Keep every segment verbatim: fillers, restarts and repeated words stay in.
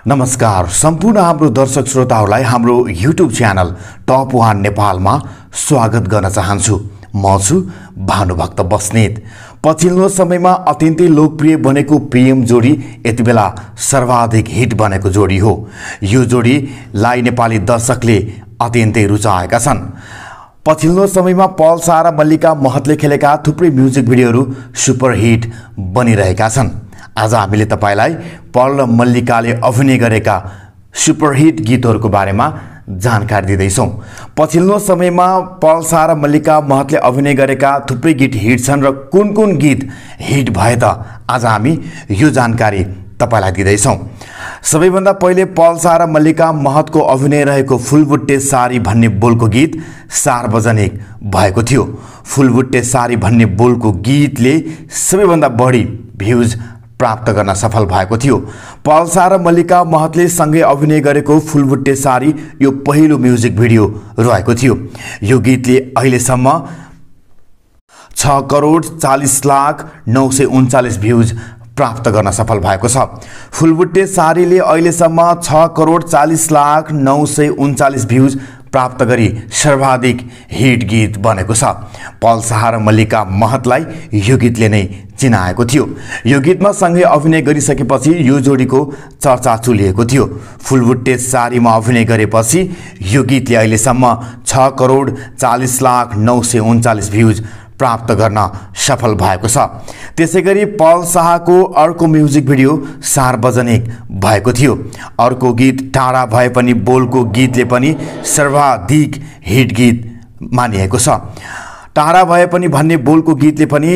नमस्कार सम्पूर्ण हाम्रो दर्शक श्रोताहरूलाई हाम्रो युट्युब च्यानल टप वान नेपालमा स्वागत गर्न चाहन्छु। म छु भानुभक्त बस्नेत। पछिल्लो समयमा अत्यन्तै लोकप्रिय बनेको प्रेम जोडी यति बेला सर्वाधिक हिट बनेको जोडी हो। यो जोडीलाई नेपाली दर्शकले अत्यन्तै रुचाएका छन्। पछिल्लो समयमा पल शाह र मल्लिका महतले खेलेका थुप्रै म्युजिक भिडियोहरू सुपरहिट बनिरहेका छन्। आज हामीले तपाईलाई पल र मल्लिकाले अभिनय गरेका सुपरहिट गीतहरूको बारेमा जानकारी दिँदैछौँ। पछिल्लो समयमा पल शाह र मल्लिका महतले अभिनय गरेका थुप्रै गीत हिट छन् र कुन कुन गीत हिट भए त आज हामी यो जानकारी तपाईलाई दिँदैछौँ। सबैभन्दा पहिले पल शाह र मल्लिका महतको अभिनय रहेको फुलबुट्टे सारी भन्ने बोलको गीत सार्वजनिक भएको थियो। फुलबुट्टे सारी भन्ने बोलको गीतले सबैभन्दा बढी भ्युज प्राप्त गर्न सफल भएको थियो। पल शाह र मल्लिका महतले सँगै अभिनय गरेको फुलबुट्टे सारी यो पहिलो म्युजिक भिडियो रहेको थियो। यो गीतले अहिलेसम्म छ करोड चालीस लाख नौ सय उन्चालिस भ्युज प्राप्त गर्न सफल भएको छ। फुलबुट्टे सारीले अहिलेसम्म छ करोड चालीस लाख नौ सय उन्चालिस भ्युज प्राप्त गरी सर्वाधिक हिट गीत बनेको छ। पल शाह र मल्लिका महतलाई यो गीतले नै चिनाएको थियो। यो गीतमा सँगै अभिनय गरिसकेपछि यो जोडीको चर्चा चुलिएको थियो। फुलबुट्टे सारीमा अभिनय गरेपछि यो गीतले अहिलेसम्म छ करोड चालीस लाख नौ सय उन्चालिस भ्युज प्राप्त गर्न सफल भएको छ। त्यसै गरी पल शाहको अर्को म्युजिक भिडियो सार्वजनिक भएको थियो। अर्को गीत टाढा भए पनि बोलको गीतले पनि सर्वाधिक हिट गीत मानिएको छ। टाढा भए पनि भन्ने बोलको गीतले पनि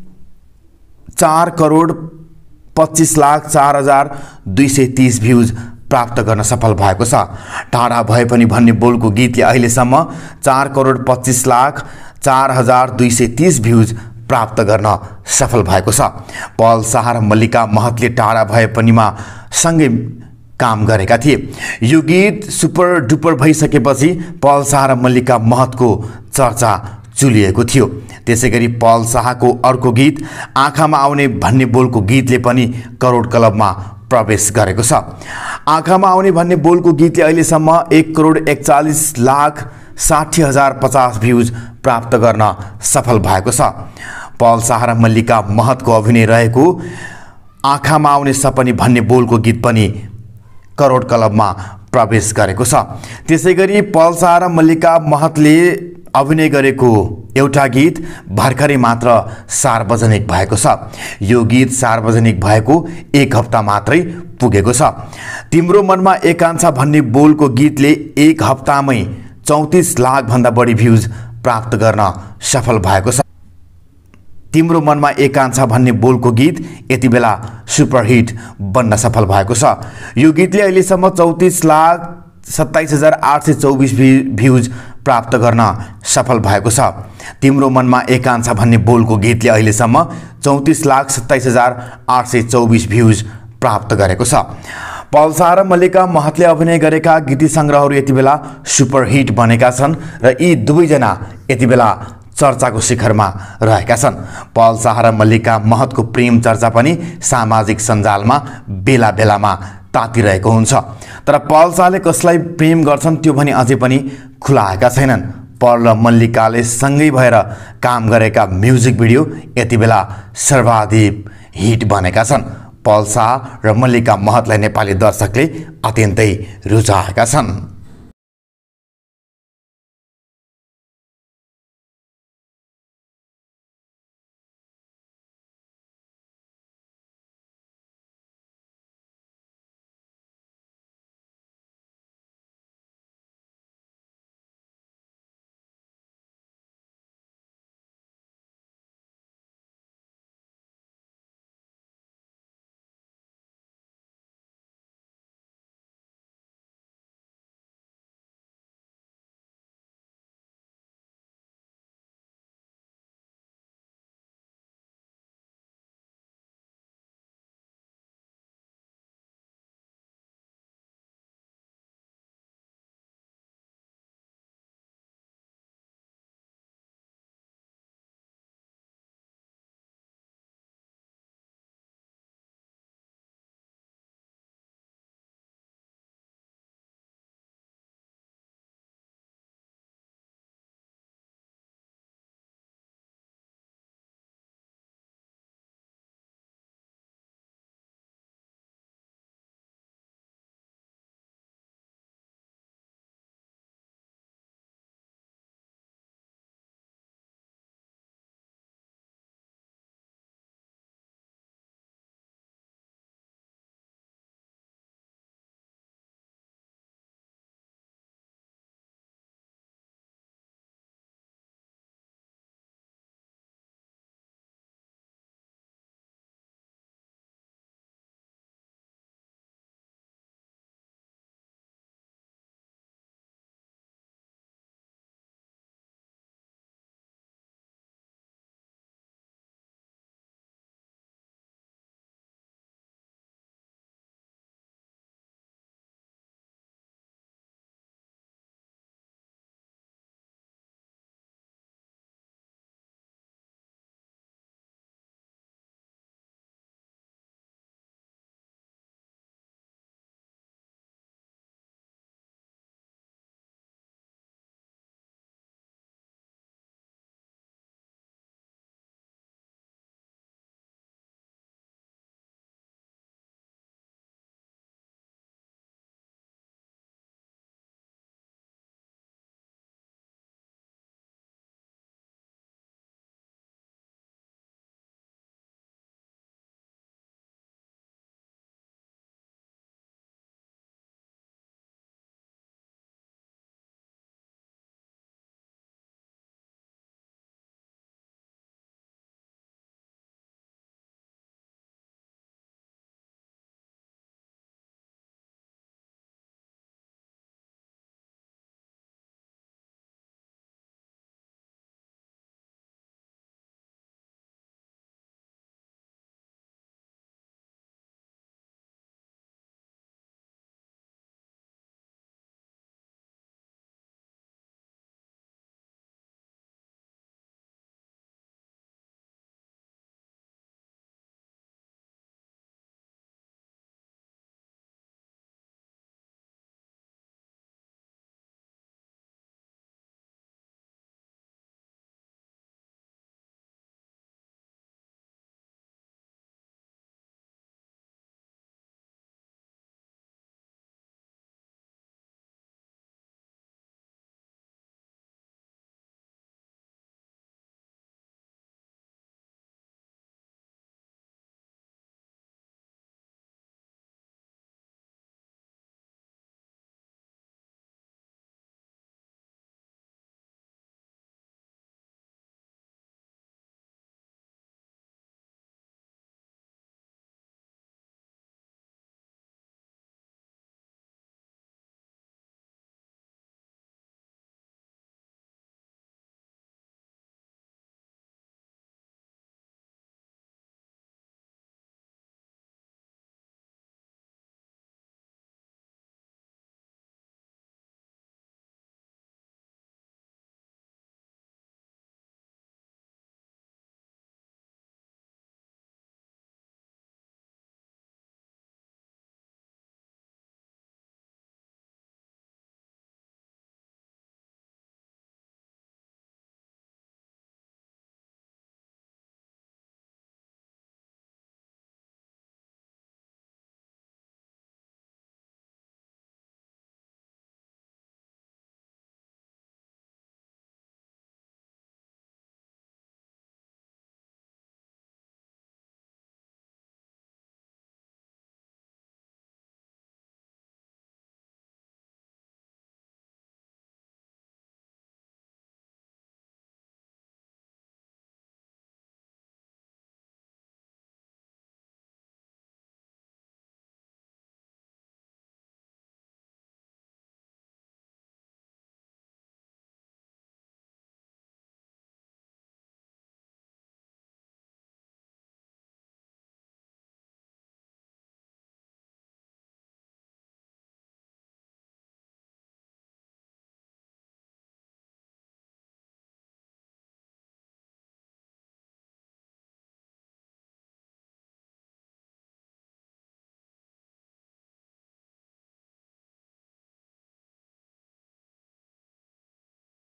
चार करोड पच्चीस लाख चार हजार दुई सय तीस भ्युज प्राप्त गर्न सफल भएको छ। टाढा भए पनि भन्ने बोलको गीतले अहिलेसम्म चार करोड पच्चीस लाख चार हजार दुई सय तीस भ्युज प्राप्त गर्न सफल भएको छ। पल शाह र मल्लिका महतले टाढा भए पनिमा सँगै काम गरेका थिए। यो गीत सुपर डुपर भइसकेपछि पल शाह र मल्लिका महतको चर्चा चुलिएको थियो। त्यसै गरी पल शाहको अर्को गीत आँखामा आउने भन्ने बोलको गीतले पनि करोड क्लबमा प्रवेश गरेको छ। आँखामा आउने भन्ने बोलको गीतले अहिलेसम्म एक करोड एकचालिस लाख साठी हजार पचास भ्युज प्राप्त गर्न सफल भएको छ। पल शाह र मल्लिका महतको अभिनय रहेको आँखामा आउने सपनी भन्ने बोलको गीत पनि करोड क्लबमा प्रवेश गरेको छ। त्यसै गरी पल शाह र मल्लिका महतले अभिनय गरेको एउटा गीत भर्खरै मात्र सार्वजनिक भएको छ। यो गीत सार्वजनिक भएको एक हप्ता मात्रै पुगेको छ। तिम्रो मनमा एकांशा भन्ने बोलको गीतले एक हप्तामै चौतिस लाख भन्दा बढी भ्युज प्राप्त गर्न सफल भएको छ। तिम्रो मनमा एकांशा भन्ने बोलको गीत यति बेला सुपरहिट बन्न सफल भएको छ। यो गीतले अहिलेसम्म चौतिस लाख सत्ताइस हजार आठ सय चौबिस भ्युज प्राप्त गर्न सफल भएको छ। तिम्रो मनमा एकांशा भन्ने बोलको गीतले अहिलेसम्म चौतिस लाख सत्ताइस हजार आठ सय चौबिस भ्युज प्राप्त गरेको छ। पल शाह र मल्लिका महतले अभिनय गरेका गीत सङ्ग्रहहरू यति बेला सुपरहिट बनेका छन् र यी दुवैजना यति बेला चर्चाको शिखरमा रहेका छन्। पल शाह र मल्लिका महतको प्रेम चर्चा पनि सामाजिक सञ्जालमा बेला बेलामा तातिरहेको हुन्छ। तर पल शाहले कसलाई प्रेम गर्छन् त्यो भने अझै पनि खुलाएका छैनन्। पल र मल्लिकाले सँगै भएर काम गरेका म्युजिक भिडियो यति बेला सर्वाधिक हिट बनेका छन्। पल शाह र मल्लिका महतलाई नेपाली दर्शकले अत्यन्तै रुचाएका छन्।